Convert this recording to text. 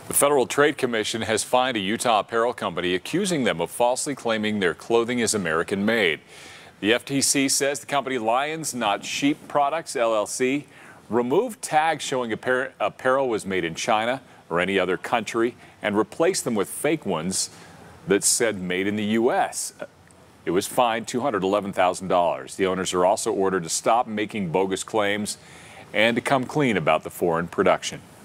The Federal Trade Commission has fined a Utah apparel company accusing them of falsely claiming their clothing is American-made. The FTC says the company Lions Not Sheep Products, LLC, removed tags showing apparel was made in China or any other country and replaced them with fake ones that said made in the U.S. It was fined $211,000. The owners are also ordered to stop making bogus claims and to come clean about the foreign production.